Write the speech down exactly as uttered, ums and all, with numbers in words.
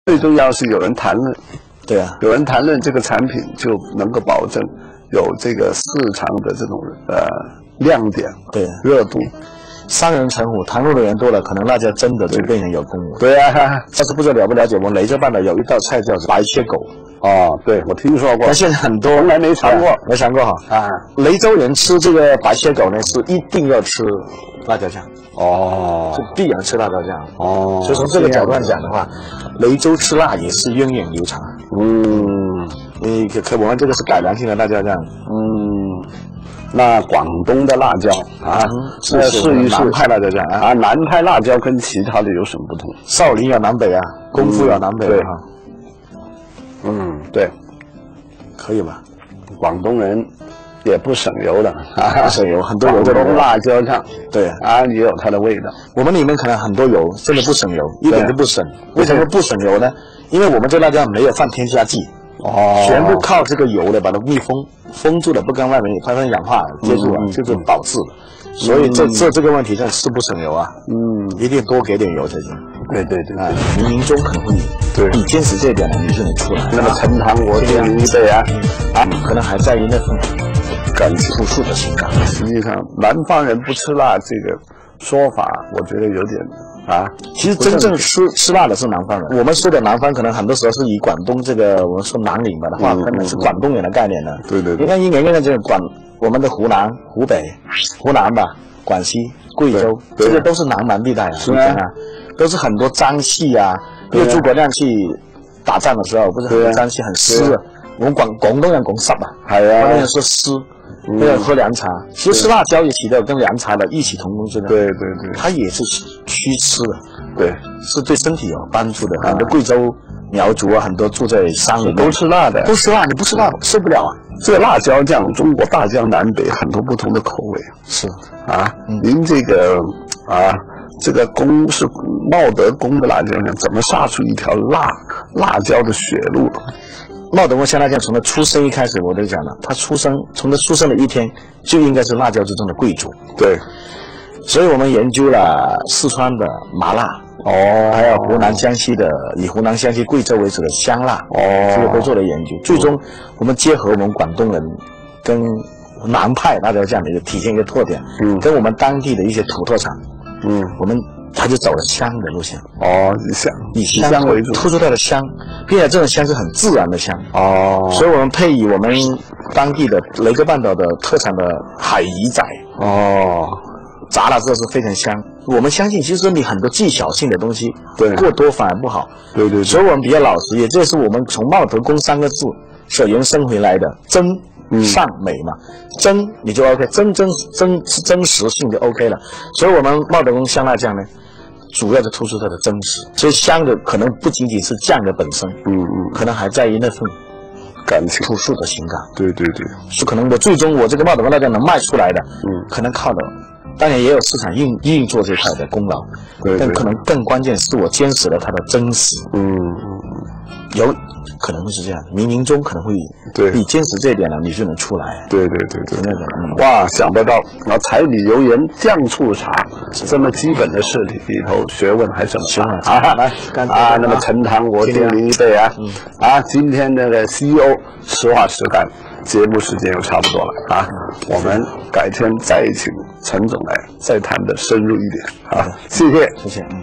最重要是有人谈论， 对啊， 有人谈论这个产品就能够保证有这个市场的这种呃亮点， 对热度。 商人成虎，谈论的人多了，可能辣椒真的就变成有功了。 对啊， 但是不知道了不了解，我们雷州半岛有一道菜叫白切狗。 哦，对，我听说过， 但现在很多从来没尝过， 没尝过哈。 啊， 雷州人吃这个白切狗呢，是一定要吃辣椒酱。 哦， 是必然吃辣椒酱。 哦， 所以从这个角度上讲的话，雷州吃辣也是源远流长。 嗯， 你可可我们这个是改良性的辣椒酱。 嗯，那广东的辣椒啊， 是试一试南派辣椒酱啊。 啊，南派辣椒跟其他的有什么不同？ 少林有南北啊，功夫有南北啊。 嗯，对， 可以吧？ 广东人也不省油的啊，省油，很多油的辣椒酱， 对啊，也有它的味道。 我们里面可能很多油，真的不省油，一点都不省。为什么不省油呢？因为我们这辣椒没有放添加剂， 哦， 全部靠这个油的把它密封，封住了，不跟外面发生氧化接触了，就是保质了。所以这这这个问题真是不省油啊，嗯，一定多给点油才行。 对对对， 啊，冥冥中可能会对你坚持这一点呢，你就能出来。 那么陈塘我敬您一杯啊， 啊，可能还在于那份感朴素的情感。 实际上，南方人不吃辣这个说法，我觉得有点啊。 其实真正吃吃辣的是南方人，我们说的南方可能很多时候是以广东这个我们说南岭把它划分的是广东人的概念呢。 对对对， 你看一年一年这个广我们的湖南、湖北、湖南吧、广西、贵州，这个都是南蛮地带啊，是啊，都是很多瘴气啊，因为诸葛亮去打仗的时候，不是很多瘴气很湿，我们广广东人讲湿啊，系啊，广东人说湿。还要喝凉茶，其实辣椒也起到跟凉茶的异曲同工之妙。 对对对， 它也是祛湿的， 对， 是对身体有帮助的。很多贵州苗族啊，很多住在山里面都吃辣的， 都吃辣，你不吃辣受不了啊。 这个辣椒酱，中国大江南北很多不同的口味。 是啊，您这个啊，这个宫是茂德宫的辣椒酱，怎么杀出一条辣辣椒的血路？ 茂德宫香辣酱从他出生一开始我都讲了，他出生从他出生的一天就应该是辣椒之中的贵族。 对， 所以我们研究了四川的麻辣，哦，还有湖南、江西的以湖南、江西、贵州为主的香辣，哦，这个都做了研究。最终我们结合我们广东人跟南派辣椒酱的一个体现一个特点，嗯，跟我们当地的一些土特产，嗯，我们。他就走了香的路线哦，香以香为主，突出它的香，并且这种香是很自然的香哦，所以我们配以我们当地的雷州半岛的特产的海鱼仔哦，炸了之后是非常香。我们相信，其实你很多技巧性的东西，对过多反而不好，对 对, 对，所以我们比较老实，也就是我们从茂德宫三个字所延伸回来的真。善美嘛，真你就 OK， 真真真真实性就 OK 了。所以我们茂德宫香辣酱呢，主要是突出它的真实。所以香的可能不仅仅是酱的本身，嗯嗯，可能还在于那份感情、朴素的情感。对对对，是可能我最终我这个茂德宫辣酱能卖出来的，嗯，可能靠的，当然也有市场运运作这块的功劳，对，但可能更关键是我坚持了它的真实。嗯嗯，有。可能会是这样，冥冥中可能会对你坚持这一点了，你就能出来。对对对对，那种、嗯、 哇，想不到啊，柴米油盐酱醋茶这么基本的事里里头，学问还这么大啊！来啊，那么陈塘我敬您一杯啊！嗯、啊，今天那个 C E O 实话实干，节目时间又差不多了啊，我们改天再请陈总来再谈的深入一点啊，谢谢， 谢谢。嗯